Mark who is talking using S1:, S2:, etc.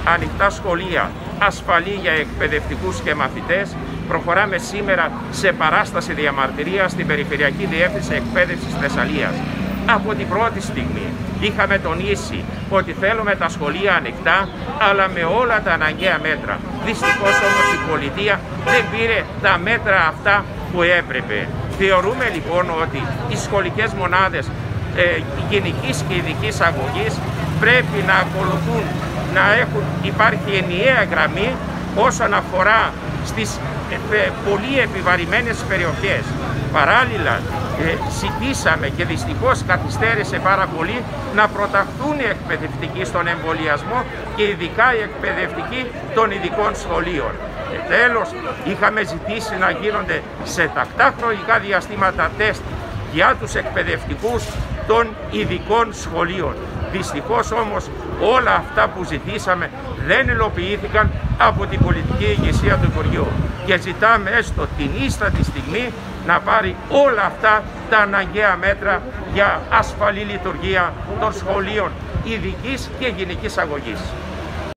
S1: ανοιχτά σχολεία, ασφαλή για εκπαιδευτικούς και μαθητές, προχωράμε σήμερα σε παράσταση διαμαρτυρίας στην Περιφερειακή Διεύθυνση Εκπαίδευσης Θεσσαλίας. Από την πρώτη στιγμή είχαμε τονίσει ότι θέλουμε τα σχολεία ανοιχτά, αλλά με όλα τα αναγκαία μέτρα. Δυστυχώς όμως η πολιτεία δεν πήρε τα μέτρα αυτά που έπρεπε. Θεωρούμε λοιπόν ότι οι σχολικές μονάδες γενικής και ειδικής αγωγής πρέπει να ακολουθούν, υπάρχει ενιαία γραμμή όσον αφορά στις πολύ επιβαρημένες περιοχές. Παράλληλα, ζητήσαμε και δυστυχώς καθυστέρησε πάρα πολύ να προταχθούν οι εκπαιδευτικοί στον εμβολιασμό και ειδικά οι εκπαιδευτικοί των ειδικών σχολείων. Και τέλος, είχαμε ζητήσει να γίνονται σε τακτά χρονικά διαστήματα τεστ για τους εκπαιδευτικούς των ειδικών σχολείων. Δυστυχώς όμως όλα αυτά που ζητήσαμε δεν υλοποιήθηκαν από την πολιτική ηγεσία του Υπουργείου και ζητάμε έστω την ίστατη στιγμή να πάρει όλα αυτά τα αναγκαία μέτρα για ασφαλή λειτουργία των σχολείων ειδικής και γενικής αγωγής.